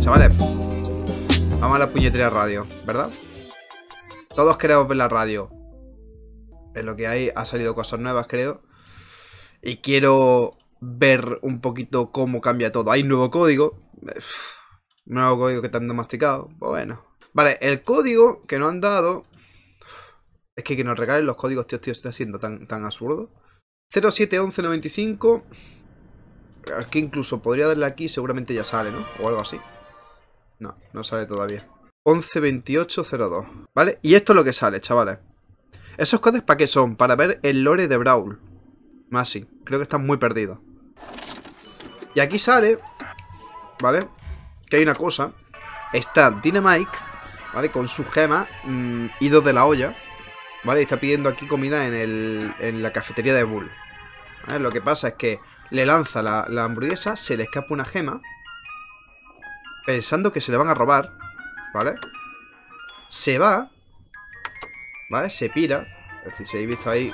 Chavales, vamos a la puñetera radio, ¿verdad? Todos queremos ver la radio. Es lo que hay, ha salido cosas nuevas, creo. Y quiero ver un poquito cómo cambia todo. Hay un nuevo código. Un nuevo código que te han masticado. Pues bueno. Vale, el código que nos han dado... Es que nos regalen los códigos, tío, está siendo tan absurdo. 071195. Aquí incluso podría darle aquí, seguramente ya sale, ¿no? O algo así. No, no sale todavía. 112802. ¿Vale? Y esto es lo que sale, chavales. ¿Esos códigos para qué son? Para ver el lore de Brawl. Más sí, creo que están muy perdidos. Y aquí sale, ¿vale? Que hay una cosa. Está Dynamite, ¿vale? Con su gema, ido de la olla, ¿vale? Y está pidiendo aquí comida en la cafetería de Bull. ¿Vale? Lo que pasa es que le lanza la hamburguesa, se le escapa una gema, pensando que se le van a robar, ¿vale? Se va, ¿vale? Se pira. Es decir, si habéis visto ahí...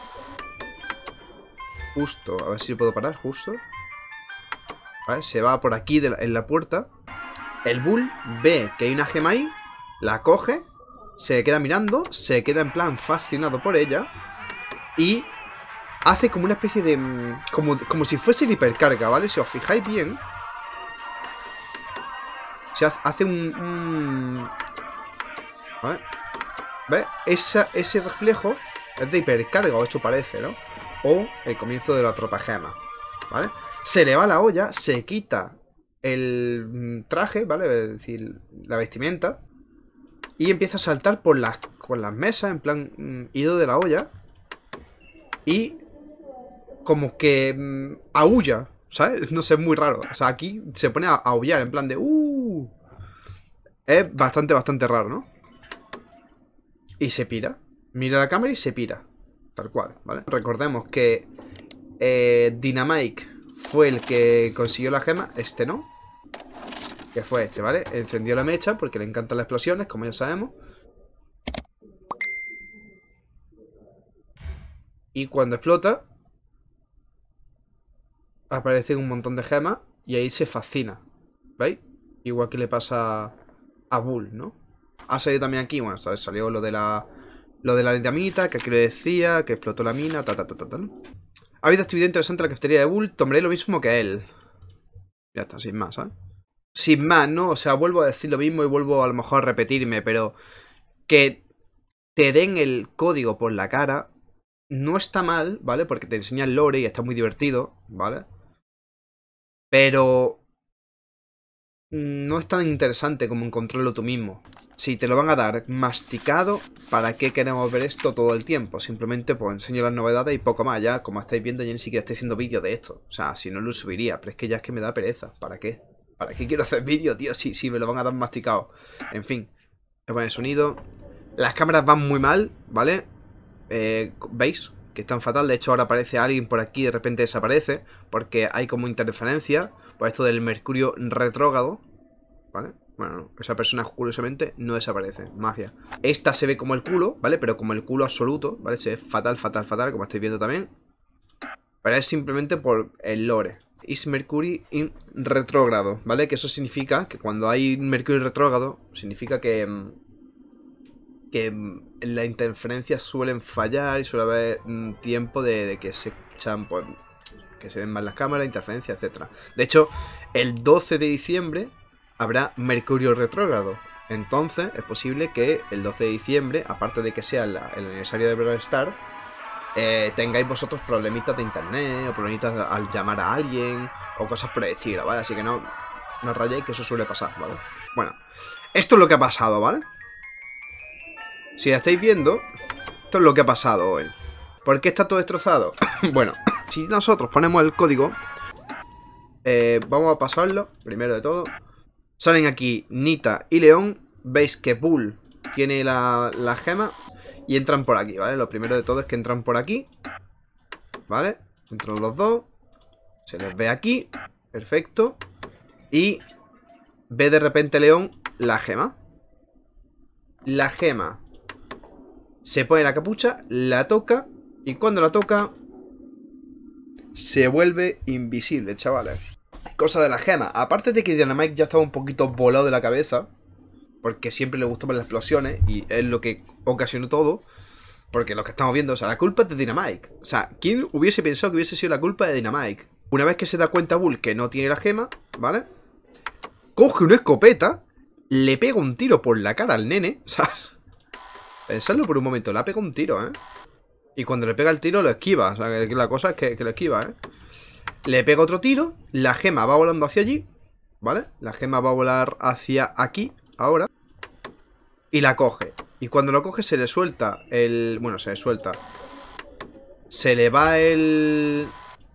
Justo, a ver si puedo parar, justo. ¿Vale? Se va por aquí en la puerta. El Bull ve que hay una gema ahí, la coge, se queda mirando, se queda en plan fascinado por ella y hace como una especie de... Como si fuese la hipercarga, ¿vale? Si os fijáis bien, se hace a ver, ¿ves? Ese reflejo es de hipercarga, o esto parece, ¿no? O el comienzo de la tropa gema, ¿vale? Se le va la olla, se quita el traje, ¿vale? Es decir, la vestimenta, y empieza a saltar por las mesas, en plan, ido de la olla, y como que aúlla, ¿sabes? No sé, es muy raro. O sea, aquí se pone a aullar, en plan de... Es bastante raro, ¿no? Y se pira. Mira la cámara y se pira. Tal cual, ¿vale? Recordemos que Dynamite fue el que consiguió la gema. Este no. Que fue este, ¿vale? Encendió la mecha porque le encantan las explosiones, como ya sabemos. Y cuando explota, aparecen un montón de gemas y ahí se fascina. ¿Veis? Igual que le pasa a Bull, ¿no? Ha salido también aquí, bueno, ¿sabes? Salió lo de la dinamita, que aquí lo decía, que explotó la mina, ¿no? Ha habido actividad interesante en la cafetería de Bull, tomaré lo mismo que él. Ya está, sin más, ¿sabes? Sin más, ¿no? O sea, vuelvo a decir lo mismo y vuelvo a lo mejor a repetirme, pero que te den el código por la cara no está mal, ¿vale? Porque te enseña el lore y está muy divertido, ¿vale? Pero no es tan interesante como encontrarlo tú mismo. Si te lo van a dar masticado, ¿para qué queremos ver esto todo el tiempo? Simplemente pues enseño las novedades y poco más. Ya, como estáis viendo, yo ni siquiera estoy haciendo vídeos de esto. O sea, si no lo subiría, pero es que ya es que me da pereza. ¿Para qué? ¿Para qué quiero hacer vídeos, tío? Si me lo van a dar masticado. En fin. Voy a poner sonido. Las cámaras van muy mal, ¿vale? ¿Veis? Que están fatal. De hecho, ahora aparece alguien por aquí y de repente desaparece. Porque hay como interferencia por esto del mercurio retrógrado, ¿vale? Bueno, esa persona curiosamente no desaparece. Magia. Esta se ve como el culo, ¿vale? Pero como el culo absoluto, ¿vale? Se ve fatal, como estáis viendo también. Pero es simplemente por el lore. Is Mercury in retrógrado, ¿vale? Que eso significa que cuando hay Mercurio retrógrado, significa que las interferencias suelen fallar y suele haber tiempo de que se echan, pues, que se ven mal las cámaras, interferencias, etc. De hecho, el 12 de diciembre habrá Mercurio retrógrado. Entonces, es posible que el 12 de diciembre, aparte de que sea el aniversario de Brawl Stars, tengáis vosotros problemitas de internet o problemitas al llamar a alguien o cosas por el estilo, ¿vale? Así que no rayéis, que eso suele pasar, ¿vale? Bueno, esto es lo que ha pasado, ¿vale? Si la estáis viendo, esto es lo que ha pasado hoy. ¿Por qué está todo destrozado? Bueno, si nosotros ponemos el código, vamos a pasarlo, primero de todo. Salen aquí Nita y León. Veis que Bull tiene la gema y entran por aquí, ¿vale? Lo primero de todo es que entran por aquí, ¿vale? Entran los dos. Se les ve aquí. Perfecto. Y ve de repente León la gema. La gema se pone la capucha, la toca y cuando la toca se vuelve invisible, chavales. Cosa de la gema. Aparte de que Dynamite ya estaba un poquito volado de la cabeza, porque siempre le gustaban las explosiones y es lo que ocasionó todo. Porque lo que estamos viendo, o sea, la culpa es de Dynamite. O sea, ¿quién hubiese pensado que hubiese sido la culpa de Dynamite? Una vez que se da cuenta Bull que no tiene la gema, ¿vale? Coge una escopeta, le pega un tiro por la cara al nene, ¿sabes? Pensadlo por un momento, le ha pegado un tiro, ¿eh? Y cuando le pega el tiro lo esquiva, o sea, que la cosa es que lo esquiva, ¿eh? Le pega otro tiro, la gema va volando hacia allí, ¿vale? La gema va a volar hacia aquí, ahora. Y la coge. Y cuando lo coge se le suelta el... Bueno, se le suelta. Se le va el...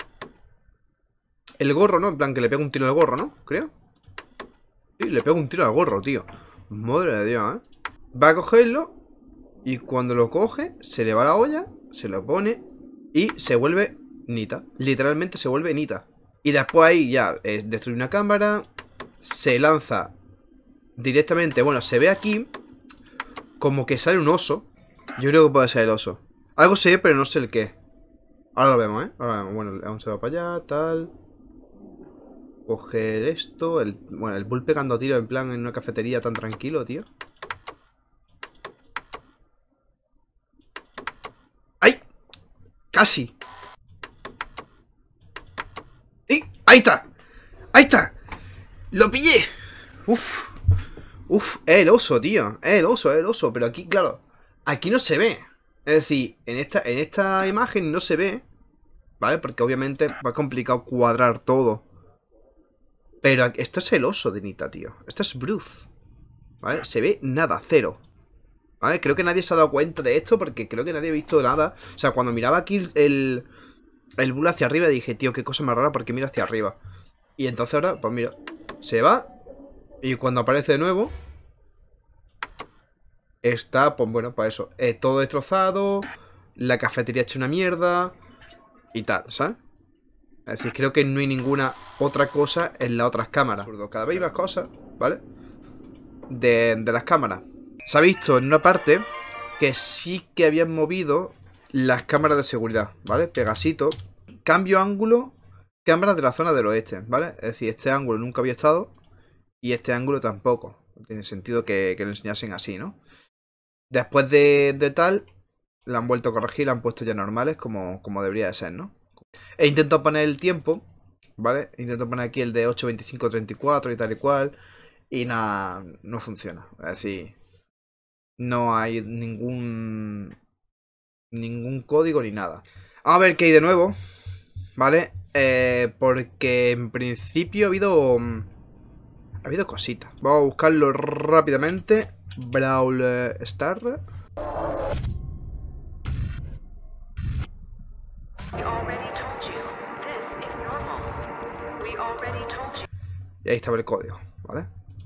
El gorro, ¿no? En plan, que le pega un tiro al gorro, ¿no? Creo. Sí, le pega un tiro al gorro, tío. Madre de Dios, ¿eh? Va a cogerlo. Y cuando lo coge, se le va la olla. Se lo pone. Y se vuelve Nita. Literalmente se vuelve Nita. Y después ahí ya destruye una cámara. Se lanza directamente. Bueno, se ve aquí como que sale un oso. Yo creo que puede ser el oso. Algo sé, pero no sé el qué. Ahora lo vemos, ¿eh? Ahora lo vemos. Bueno, aún se va para allá, tal. Coger esto. Bueno, el Bull pegando tiro en plan en una cafetería tan tranquilo, tío. ¡Ay! ¡Casi! ¡Y! ¡Ahí está! ¡Ahí está! ¡Lo pillé! ¡Uf! ¡Uf! Es el oso, tío. Es el oso. Pero aquí, claro, aquí no se ve. Es decir, en esta imagen no se ve, ¿vale? Porque obviamente va complicado cuadrar todo. Pero esto es el oso de Nita, tío. Esto es Bruce, ¿vale? Se ve nada, cero, ¿vale? Creo que nadie se ha dado cuenta de esto porque creo que nadie ha visto nada. O sea, cuando miraba aquí el Bull hacia arriba dije, tío, qué cosa más rara porque mira hacia arriba. Y entonces ahora, pues mira, se va. Y cuando aparece de nuevo está, pues bueno, pues eso, todo destrozado. La cafetería hecha una mierda y tal, ¿sabes? Es decir, creo que no hay ninguna otra cosa en las otras cámaras. Cada vez hay más cosas, ¿vale? De las cámaras. Se ha visto en una parte que sí que habían movido las cámaras de seguridad, ¿vale? Pegasito. Cambio ángulo, cámaras de la zona del oeste, ¿vale? Es decir, este ángulo nunca había estado y este ángulo tampoco. No tiene sentido que lo enseñasen así, ¿no? Después de tal, la han vuelto a corregir, la han puesto ya normales como debería de ser, ¿no? E intento poner el tiempo, ¿vale? Intento poner aquí el de 8:25:34 y tal y cual. Y nada, no funciona. Es decir, no hay ningún código ni nada. Vamos a ver qué hay de nuevo, ¿vale? Porque en principio ha habido cositas. Vamos a buscarlo rápidamente. Brawl Star. Y ahí estaba el código, ¿vale?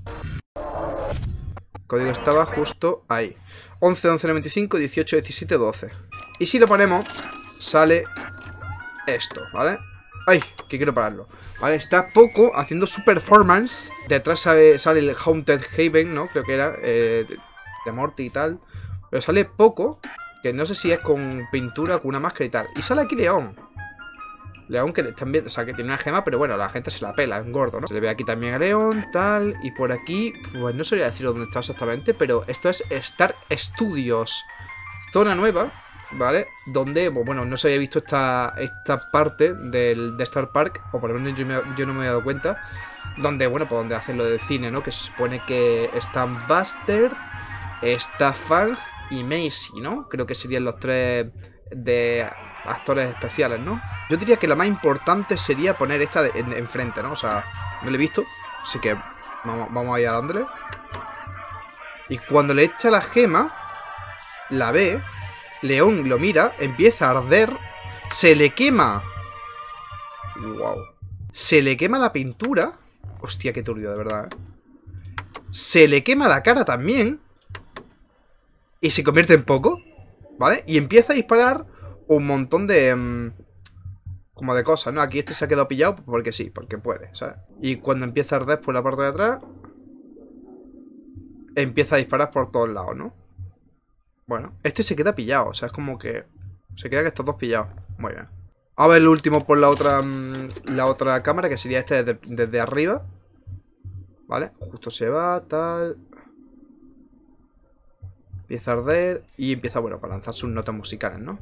El código estaba justo ahí. 11:11:95, 18:17:12. Y si lo ponemos, sale esto, ¿vale? ¡Ay! Que quiero pararlo. Vale, está Poco haciendo su performance. Detrás sale el Haunted Haven, ¿no? Creo que era de Morty y tal. Pero sale Poco, que no sé si es con pintura, con una máscara y tal. Y sale aquí León. León que también, o sea, que tiene una gema, pero bueno, la gente se la pela, es gordo, ¿no? Se le ve aquí también a León, tal. Y por aquí, pues no sabría decir dónde está exactamente, pero esto es Star Studios. Zona nueva, ¿vale? Donde, bueno, no se había visto esta parte de Star Park, o por lo menos yo no me he dado cuenta. Donde, bueno, pues donde hacen lo del cine, ¿no? Que se supone que están Buster, está Fang y Macy, ¿no? Creo que serían los tres de actores especiales, ¿no? Yo diría que la más importante sería poner esta enfrente, ¿no? O sea, no la he visto, así que vamos a ir a dándole. Y cuando le echa la gema, la ve, León lo mira, empieza a arder, se le quema. Wow. Se le quema la pintura. Hostia, qué turbio, de verdad, ¿eh? Se le quema la cara también. Y se convierte en Poco, ¿vale? Y empieza a disparar un montón de... como de cosas, ¿no? Aquí este se ha quedado pillado porque sí, porque puede, ¿sabes? Y cuando empieza a arder por la parte de atrás, empieza a disparar por todos lados, ¿no? Bueno, este se queda pillado, o sea, es como que se quedan estos dos pillados. Muy bien. A ver el último por la otra cámara, que sería este desde arriba. Vale, justo se va, tal. Empieza a arder y empieza, bueno, para lanzar sus notas musicales, ¿no?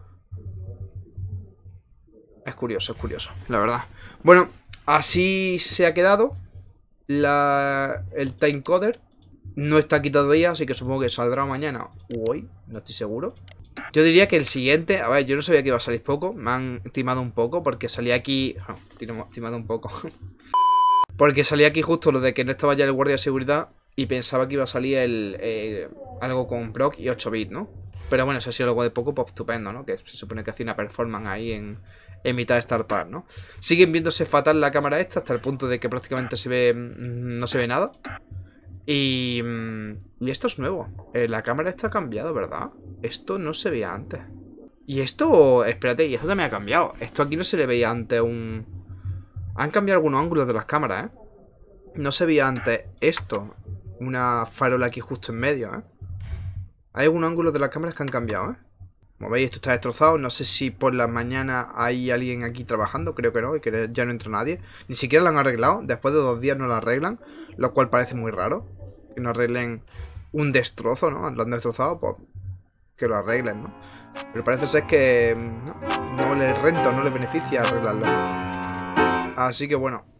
Es curioso, la verdad. Bueno, así se ha quedado el timecoder. No está quitado todavía, así que supongo que saldrá mañana o hoy, no estoy seguro. Yo diría que el siguiente, a ver, yo no sabía que iba a salir poco. Me han timado un poco porque salía aquí... No, timado un poco. Porque salía aquí justo lo de que no estaba ya el guardia de seguridad y pensaba que iba a salir algo con Brock y 8 bits, ¿no? Pero bueno, si ha sido algo de poco, pues estupendo, ¿no? Que se supone que hacía una performance ahí en mitad de Star Park, ¿no? Siguen viéndose fatal la cámara esta hasta el punto de que prácticamente no se ve nada. Y esto es nuevo. La cámara está cambiado, ¿verdad? Esto no se veía antes. Y esto, espérate, y esto también ha cambiado. Esto aquí no se le veía antes Han cambiado algunos ángulos de las cámaras, ¿eh? No se veía antes esto. Una farola aquí justo en medio, ¿eh? Hay algunos ángulos de las cámaras que han cambiado, ¿eh? Como veis, esto está destrozado. No sé si por la mañana hay alguien aquí trabajando. Creo que no, y que ya no entra nadie. Ni siquiera lo han arreglado. Después de 2 días no lo arreglan. Lo cual parece muy raro. Que no arreglen un destrozo, ¿no? Lo han destrozado, pues que lo arreglen, ¿no? Pero parece ser que no les renta o no les beneficia arreglarlo. Así que bueno,